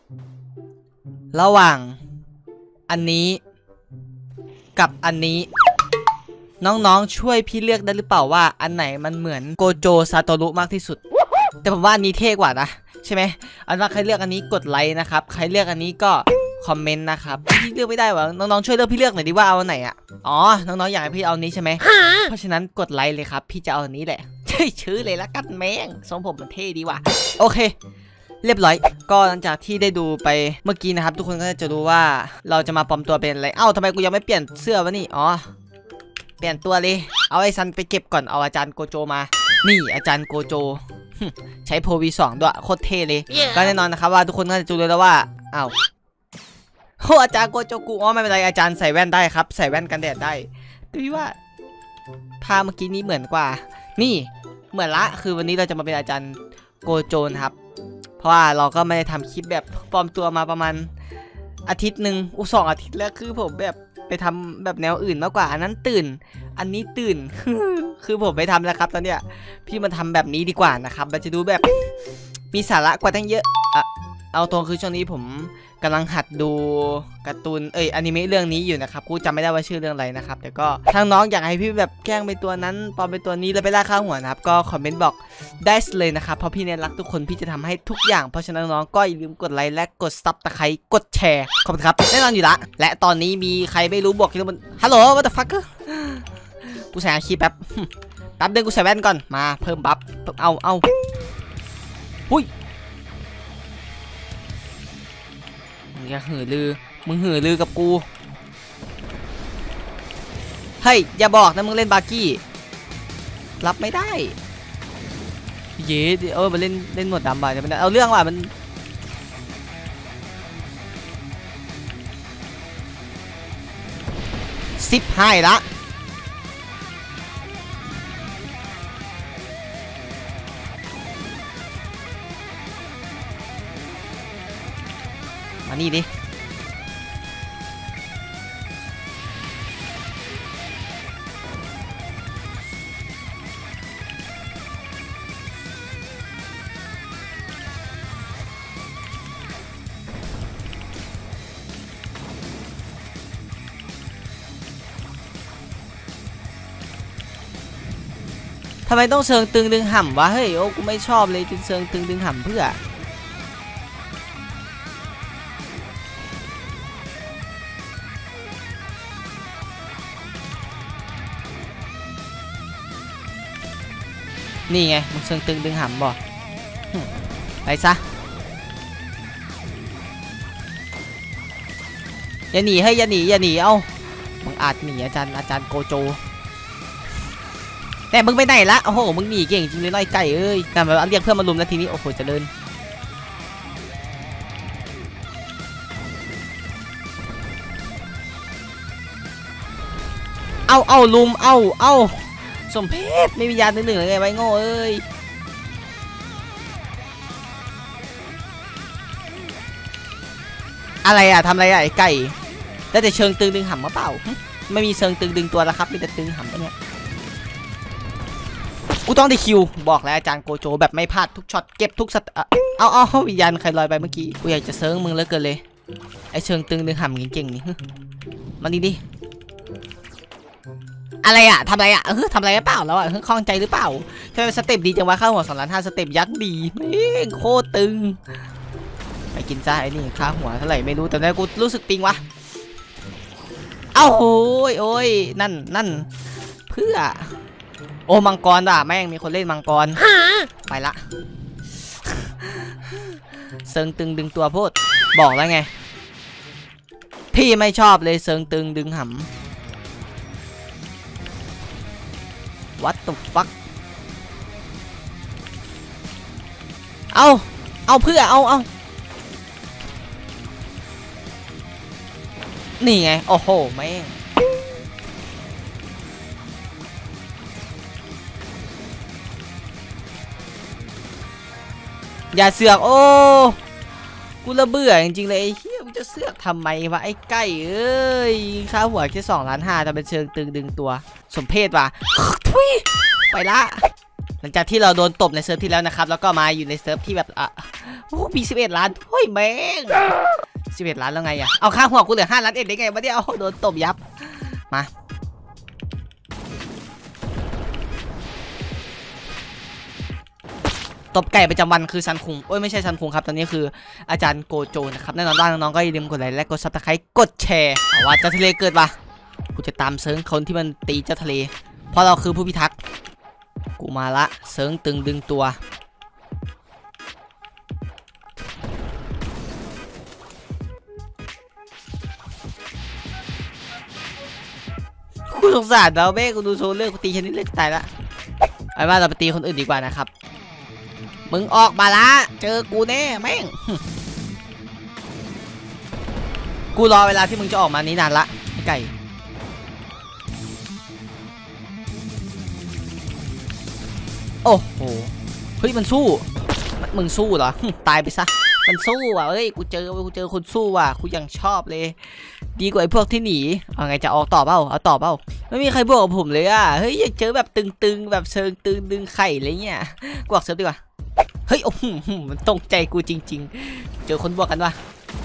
ระหว่างอันนี้กับอันนี้น้องๆช่วยพี่เลือกได้หรือเปล่าว่าอันไหนมันเหมือนโกโจซาโตรุมากที่สุดแต่ผมว่าอันนี้เท่กว่านะใช่ไหมอันว่าใครเลือกอันนี้กดไลค์นะครับใครเลือกอันนี้ก็คอมเมนต์นะครับพี่เลือกไม่ได้วะน้องๆช่วยเลือกพี่เลือกหน่อยดิว่าเอาอันไหนอ่ะอ๋อน้องๆอยากให้พี่เอานี้ใช่ไหมเพราะฉะนั้นกดไลค์เลยครับพี่จะเอาอันนี้แหละชื่อเลยละกันแม่งทรงผมมันเท่ดีว่ะโอเคเรียบร้อยก็หลังจากที่ได้ดูไปเมื่อกี้นะครับทุกคนก็จะรู้ว่าเราจะมาปลอมตัวเป็นอะไรเอ้าทำไมกูยังไม่เปลี่ยนเสื้อวะนี่อ๋อเปลี่ยนตัวเลยเอาไอ้ซันไปเก็บก่อนเอาอาจารย์โกโจมานี่อาจารย์โกโจใช้โพวี2ด้วยโคตรเท่เลยก็แน่นอนนะครับว่าทุกคนก็จะรู้แล้วว่าอ้าวโอ้อาจารย์โกโจกูอ๋อไม่เป็นไรอาจารย์ใส่แว่นได้ครับใส่แว่นกันแดดได้ดูว่าภาพเมื่อกี้นี้เหมือนกว่านี่เหมือนละคือวันนี้เราจะมาเป็นอาจารย์โกโจนะครับเพราะว่าเราก็ไม่ได้ทำคลิปแบบปลอมตัวมาประมาณอาทิตย์หนึ่ง2 อาทิตย์แล้วคือผมแบบไปทำแบบแนวอื่นมากกว่าอันนั้นตื่นอันนี้ตื่น คือผมไปทำแล้วครับตอนเนี้ยพี่มาทำแบบนี้ดีกว่านะครับมันจะดูแบบมีสาระกว่าตั้งเยอะเอาตรงคือช่วงนี้ผมกำลังหัดดูการ์ตูนอนิเมะเรื่องนี้อยู่นะครับกูจำไม่ได้ว่าชื่อเรื่องอะไรนะครับแต่ก็ทางน้องอยากให้พี่แบบแกล้งไปตัวนั้นปลอมไปตัวนี้แล้วไปล่าค่าหัวนะครับก็คอมเมนต์บอกได้เลยนะครับเพราะพี่เนี่ยรักทุกคนพี่จะทำให้ทุกอย่างเพราะฉะนั้นน้องก็อย่าลืมกดไลค์และกดซับตะไคร้กดแชร์ขอบคุณครับแน่นอนอยู่ละและตอนนี้มีใครไม่รู้บอกที่มันฮัลโหลwhat the fuck กูใส่อาคีแป๊บเดินกูใส่แว่นก่อนมาเพิ่มบัฟเอาหุ้ยมึงอย่าหือลือมึงหือลือกับกูเฮ้ยอย่าบอกนะมึงเล่นบาร์กี้รับไม่ได้เย้มันเล่นหนวดดำบ่ะจะเป็นเอาเรื่องว่ะมัน10ให้ละมานี่ดิทำไมต้องเชิงตึงดึงห่ำวะเฮ้ยโอ้กูไม่ชอบเลยเชิงตึงดึงห่ำเพื่อนี่ไงมึงเชิงตึงดึงห่ำบ่ไปซะอย่าหนีให้อย่าหนีเอ้ามึงอาจหนีอาจารย์โกโจแต่มึงไปไหนละโอ้โหมึงหนีเก่งจริงเลยไล่ไก่เอ้ยแต่แบบเรียกเพื่อนมาลุมแล้วทีนี้โอ้โหเจริญเอาลุมเอาสมเพชไม่มียาหนึ่งเลยไงไว้โง่เอ้ยอะไรอะทำอะไรอะไอ้ไก่แล้วแต่เชิงตึงดึงห่ำมาเปล่าไม่มีเชิงตึงดึงตัวแล้วครับมีแต่ตึงห่ำเนี่ยกูต้องได้คิวบอกแล้วอาจารย์โกโจแบบไม่พลาดทุกช็อตเก็บทุกสัตว์เอาวิญญาณใครลอยไปเมื่อกี้กูอยากจะเซิร์งมึงเหลือเกินเลยไอเชิงตึงดึงห่ำเก่งๆนี่มาดิอะไรอะทำอะไรอะทำอะไรเปล่าแล้วอะคล่องใจหรือเปล่าทำไมสเต็ปดีจังวะข้าวหัว2,500,000สเต็ปยักษ์ดีแม่งโคตรตึงไปกินจ้าไอ้นี่ค่าหัวเท่าไหร่ไม่รู้แต่แล้วกูรู้สึกปิงวะโอ้ยนั่นเพื่อโอ้มังกรด่าแม่งมีคนเล่นมังกรไปละเซิงตึงดึงตัวพูดบอกแล้วไงพี่ไม่ชอบเลยเซิงตึงดึงหำ What the fuck เอาเพื่อเอานี่ไงโอ้โหแม่งอย่าเสือกโอ้กูระเบื่อจริงๆเลยไอ้เหี้ยมึงจะเสือกทำไมวะไอ้ไก่เอ้ยค่าหัวแค่2,500,000จะเป็นเชิงตึงดึงตัวสมเพศว่ะทุยไปละหลังจากที่เราโดนตบในเซิร์ฟที่แล้วนะครับแล้วก็มาอยู่ในเซิร์ฟที่แบบโอ้มี11 ล้านเฮ้ยแม่ง11 ล้านแล้วไงอะเอาค่าหัวกูเหลือ5 ล้านเอ็ดได้ไงวะเนี่ยโดนตบยับมาตบไก่ประจำวันคือซันคุงโอ้ยไม่ใช่ซันคุงครับตอนนี้คืออาจารย์โกโจนะครับแน่นอนว่าน้องๆก็อย่าลืมกดไลค์และกดซับสไครต์กดแชร์เอาว่าเจ้าทะเลเกิดปะกูจะตามเซิร์งคนที่มันตีเจ้าทะเลเพราะเราคือผู้พิทักษ์กูมาละเซิร์งตึงดึงตัวกูสงสารเราแม่กูดูโซเลือกกูตีชนิดเล็กตายละไอ้ว่าเราไปตีคนอื่นดีกว่านะครับมึงออกมาละเจอกูแน่แม่งกูรอเวลาที่มึงจะออกมานี้นานละไอ้ไก่โอ้โหเฮ้ยมันสู้มึงสู้เหรอตายไปซะมันสู้ว่ะเฮ้ยกูเจอคนสู้ว่ะกูยังชอบเลยดีกว่าไอ้พวกที่หนีเอาไงจะออกต่อเปล่าเอาต่อเปล่าไม่มีใครบอกกับผมเลยอ่ะเฮ้ยอยากเจอแบบตึงๆแบบเชิงตึงดึงไข่อะไรเงี้ยกูออกเซิร์ฟดีกว่าเฮ้ยโอ้โหมันตรงใจกูจริงๆเจอคนบอกกันว่า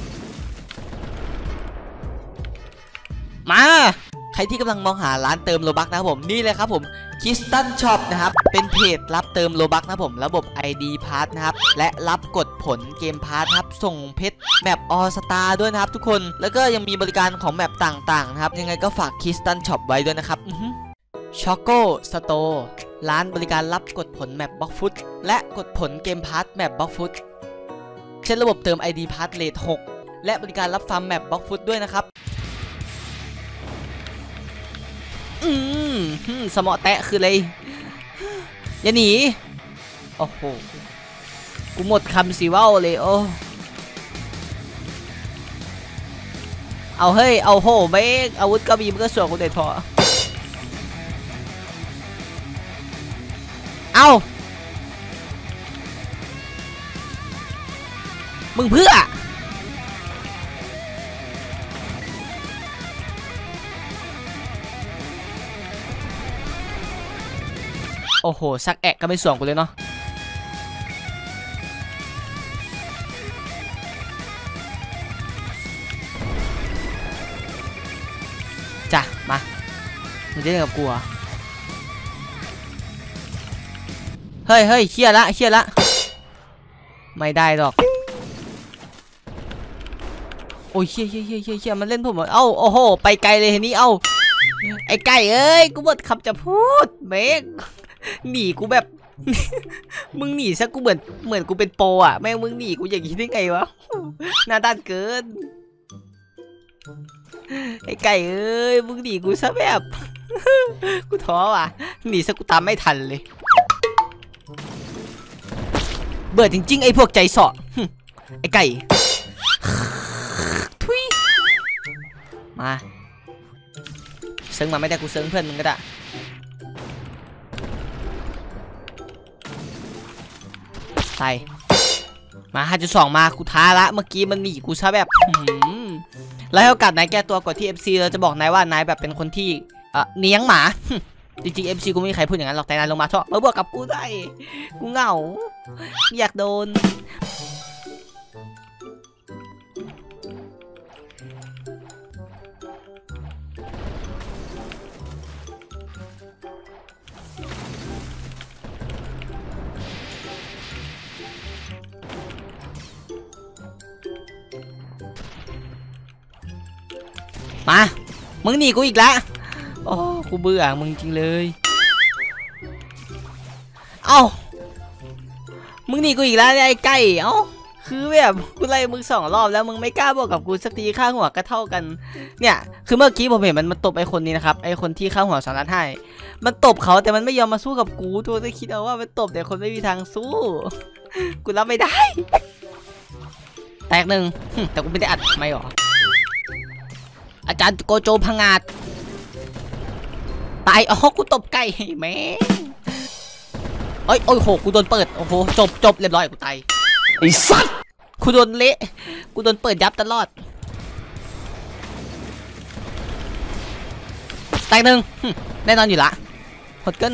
มาใครที่กำลังมองหาร้านเติมโลบักนะครับผมนี่เลยครับผมคิสตันช็อปนะครับเป็นเพจรับเติมโลบักนะผมระบบ ID พาร์ทนะครับและรับกดผลเกมพาร์ทครับส่งเพชรแมปออสตาด้วยนะครับทุกคนแล้วก็ยังมีบริการของแมปต่างๆนะครับยังไงก็ฝากคิสตันช็อปไว้ด้วยนะครับช็อกโกสโตร์ร้านบริการรับกดผลแมปบล็อกฟุตและกดผลเกมพาร์ทแมปบล็อกฟุตเช่นระบบเติม ID พาร์ทเลท6และบริการรับฟาร์มแมปบล็อกฟุตด้วยนะครับสมอแตะคืออะไรอย่าหนีโอ้โหกูหมดคำสิว่าเลยโอ้เอาเฮ้ยเอาโหไม่อาวุธก็มีมันก็สวยกูเด็ดพอเอามึงเพื่อโอ้โหซักแอกก็ไม่ส่วนกูเลยเนาะจ้ะมามึงจะเล่นกับกูเหรอเฮ้ยเครียดละไม่ได้หรอกโอ้ยเชี่ยมันเล่นผมเอ้าโอ้โหไปไกลเลยทีนี้เอ้าไอ้ไก่เอ้ยกูหมดคำจะพูดเมกหนีกูแบบมึงหนีซะกูเหมือนกูเป็นโปรอ่ะแม่งมึงหนีกูอย่างนี้ได้ไงวะหน้าด้านเกินไอ้ไก่เอ้ยมึงหนีกูซะแบบกูท้อว่ะหนีซะกูตามไม่ทันเลยเบื่อจริงๆไอ้พวกใจเสาะไอ้ไก่ทุยมาเซิงมาไม่ได้กูเซิงเพื่อนมึงก็ได้ใส่มา 5.2 มากูท้าละเมื่อกี้มันหนีกูซะแบบแล้วให้โอกาสนายแก้ตัวกว่าที่ FC เราจะบอกนายว่านายแบบเป็นคนที่เลี้ยงหมาจริงๆ FC กูไม่มีใครพูดอย่างนั้นหรอกแต่นายลงมาชอบมาบวกกับกูได้กูเหงาอยากโดนมามึงหนีกูอีกแล้วโอ้กูเบื่อมึงจริงเลยเอ้ามึงหนีกูอีกแล้วไอ้ไก่เอ้าคือแบบกูไล่มึง2 รอบแล้วมึงไม่กล้าบอกกับกูสักทีค่าหัวก็เท่ากันเนี่ยคือเมื่อกี้ผมเห็นมันตบไอ้คนนี้นะครับไอ้คนที่ค่าหัว2 ล้านให้มันตบเขาแต่มันไม่ยอมมาสู้กับกูตัวจะคิดเอาว่ามันตบแต่คนไม่มีทางสู้กูรับไม่ได้แตก1แต่กูไม่ได้อัดไม่หรออาจารย์โกโจพังงาดตายอ๋อกูตบไก่แม่โอ้ยโหกูโดนเปิดโอ้โหจบเรียบร้อยกูตายไอ้สัสกูโดนเละกูโดนเปิดยับตลอดแตกแน่นอนอยู่ละหดเกิน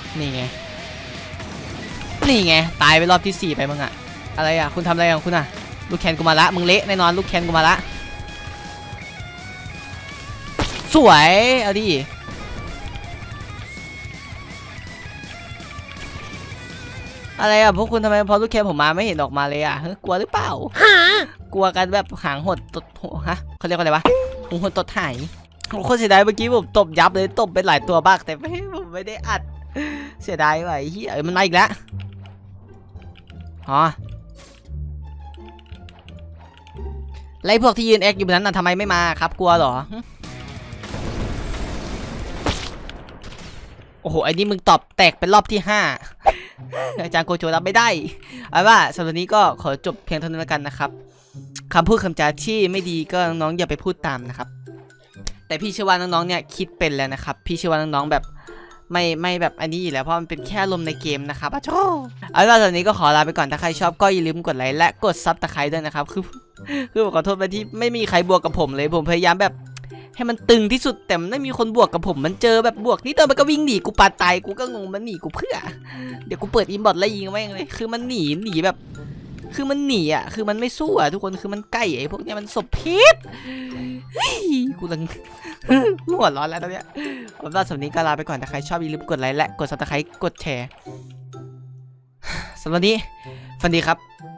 นี่ไงตายไปรอบที่4ไปมึงอะอะไรอะคุณทำอะไรของคุณอะลูกแคนกูมาละมึงเละแน่นอนลูกแคนกูมาละสวยเอาดิอะไรอะพวกคุณทำไมพอลูกแคนผมมาไม่เห็นออกมาเลยอะกลัวหรือเปล่ากลัวกันแบบหางหดตดฮะเขาเรียกว่าอะไรวะหูหดตดหายโคตรเสียดายเมื่อกี้ผมตบยับเลยตบไปหลายตัวบ้างแต่ผมไม่ได้อัดเสียดายว่ะเฮียมันมาอีกแล้วอ๋อไล่พวกที่ยืนแอคอยู่บนนั้นน่ะทำไมไม่มาครับกลัวเหรอโอ้โหไอ้นี่มึงตอบแตกเป็นรอบที่5อาจารย์โกโจรับไม่ได้เอาว่าสำหรับนี้ก็ขอจบเพียงเท่านี้แล้วกันนะครับคำพูดคำจาที่ไม่ดีก็น้องๆอย่าไปพูดตามนะครับแต่พี่เชื่อว่าน้องๆเนี่ยคิดเป็นแล้วนะครับพี่เชื่อว่าน้องๆแบบไม่แบบอันนี้อยู่แล้วเพราะมันเป็นแค่อารมณ์ในเกมนะครับโชเอาล่ะตอนนี้ก็ขอลาไปก่อนถ้าใครชอบก็อย่าลืมกดไลค์และกดซับตะไคร้ด้วยนะครับคือผมขอโทษไปที่ไม่มีใครบวกกับผมเลยผมพยายามแบบให้มันตึงที่สุดแต่ไม่มีคนบวกกับผมมันเจอแบบบวกนี่ตัวมันก็วิ่งหนีกูปาตายกูก็งงมันหนีกูเพื่อเดี๋ยวกูเปิดอินบอทไล่ยิงแม่งเลยคือมันหนีแบบคือมันหนีอ่ะคือมันไม่สู้อ่ะทุกคนคือมันใกล้ไอ้พวกเนี้ยมันศพพิษกูลังหัวร้อนแล้วตอนเนี้ยผมว่าสำหรับนี้ก็ลาไปก่อนถ้าใครชอบอย่าลืมกดไลค์และกดซับสไครต์กดแชร์สำหรับนี้ฝันดีครับ